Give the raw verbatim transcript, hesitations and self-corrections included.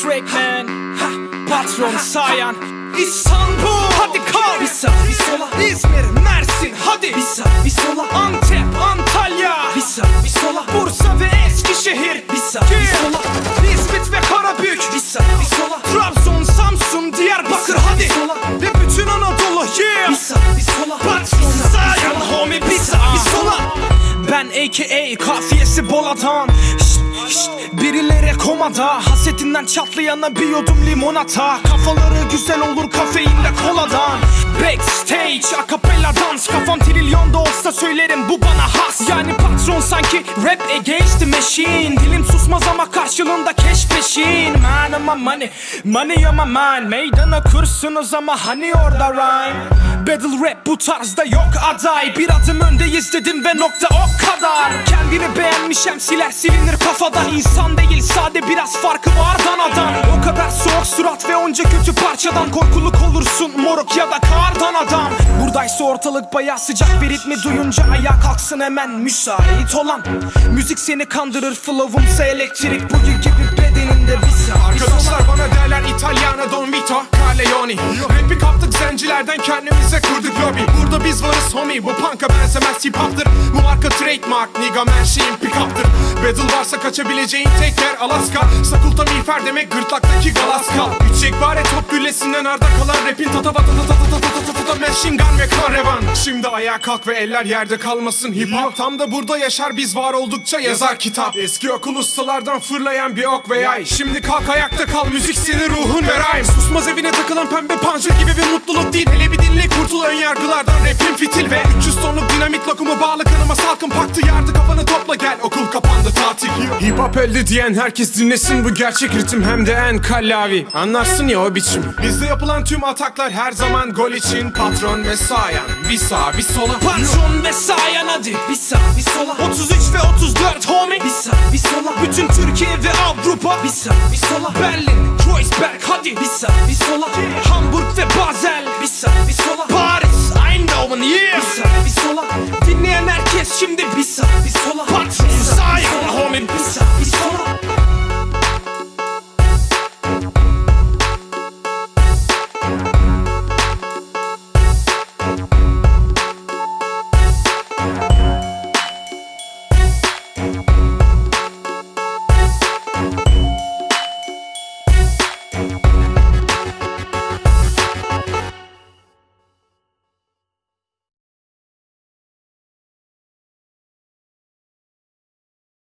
track man. Ha, patron sayan İstanbul, hadi kal. Bir sağ bir sola. İzmir, Mersin, hadi. Bir sağ bir sola. Antep, Antalya. Bir sağ bir sola. Bursa ve Eskişehir. Bir sağ bir sola. İzmit ve Karabük. Bir sağ bir sola. Trabzon, Samsun, Diyarbakır, hadi. Sola. Ve bütün Anadolu, yeah. Bir sağ bir sola. Patron sayan homie, bir sağ bir sola. Ben A K A kafiyesi bol adam. Şşt, şşt, birileri komada. Hasetinden çatlayana bir yudum limonata. Kafaları güzel olur kafeinle koladan. Backstage akapella dans. Kafam trilyonda olsa söylerim bu bana has. Yani patron sanki rap against the machine. Dilim susmaz ama karşılığında cash peşin. Man ama money, money ama man. Meydana kursunuz ama hani orada rhyme. Battle rap bu tarzda yok aday. Bir adım öndeyiz dedim ve nokta o kadar. Kendini beğenmiş M C'ler silinir kafadan. İnsan değil sade biraz farkı var danadan. O kadar soğuk surat ve onca kötü parçadan korkuluk olursun moruk ya da kardan adam. Buradaysa ortalık bayağı sıcak bir ritmi duyunca ayağa kalksın hemen müsait olan. Müzik seni kandırır flow'umsa elektrik bugün gibi bedeninde bir saat. Arkadaşlar bana derler İtalyana Don Vito Corleone. Rap'i kaptık zencilerden kendimize kurduk lobi. Burada biz varız homie, bu punk'a benzemez hip hop'tır. Bu marka trademark, nigga man şeyin pick up'tır. Battle varsa kaçabileceğin tek yer Alaska. Sakulta miğfer demek gırtlaktaki galaska. Üç yekpare top güllesinden arda kalan rapin tata tata tata tata tata tata machine gun ve karavan. Şimdi ayağa kalk ve eller yerde kalmasın. Hip hop tam da burada yaşar, biz var oldukça yazar kitap. Eski okul ustalardan fırlayan bir ok ve yay. Şimdi kalk ayakta kal, müzik senin ruhun ve rhyme. Susmaz evine takılan pembe panjur gibi bir mutluluk değil. Hele bir dinle kurtul ön yargılardan, rapim fitil ve üç yüz tonluk dinamit lokumu bağlı kanıma salkın paktı yardı. Kafanı topla gel, okul kapandı tatil. Hip hop öldü diyen herkes dinlesin bu gerçek ritim, hem de en kallavi. Anlarsın ya o biçim. Bizde yapılan tüm ataklar her zaman gol için. Patron ve sayan bir sağ bir sola. Patron ve sayan hadi. Bir sağ bir sola. Otuz üç ve otuz dört homie. Bir sağ bir sola. Bütün Türkiye ve Avrupa. Bir sağ bir sola. Berlin, Kreuzberg hadi. Bir sağ bir sola. Hamburg ve Basel. Bir sağ bir sola. Paris, Eindhoven yeah. Bir sağ bir sola. Dinleyen herkes şimdi bir sağ